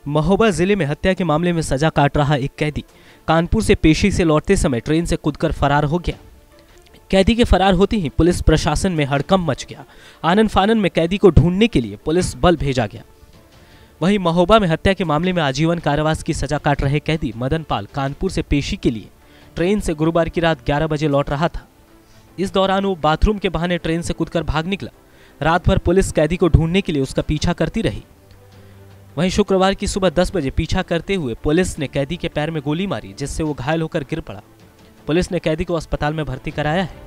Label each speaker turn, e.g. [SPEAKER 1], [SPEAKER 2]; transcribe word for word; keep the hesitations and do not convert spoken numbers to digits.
[SPEAKER 1] महोबा जिले में हत्या के मामले में सजा काट रहा एक कैदी कानपुर से पेशी से लौटते समय ट्रेन से कूदकर फरार हो गया। कैदी के फरार होते ही पुलिस प्रशासन में हड़कंप मच गया। आनन फानन में कैदी को ढूंढने के लिए पुलिस बल भेजा गया। वहीं महोबा में हत्या के मामले में आजीवन कारावास की सजा काट रहे कैदी मदन पाल कानपुर से पेशी के लिए ट्रेन से गुरुवार की रात ग्यारह बजे लौट रहा था। इस दौरान वो बाथरूम के बहाने ट्रेन से कूदकर भाग निकला। रात भर पुलिस कैदी को ढूंढने के लिए उसका पीछा करती रही। वहीं शुक्रवार की सुबह दस बजे पीछा करते हुए पुलिस ने कैदी के पैर में गोली मारी, जिससे वो घायल होकर गिर पड़ा। पुलिस ने कैदी को अस्पताल में भर्ती कराया है।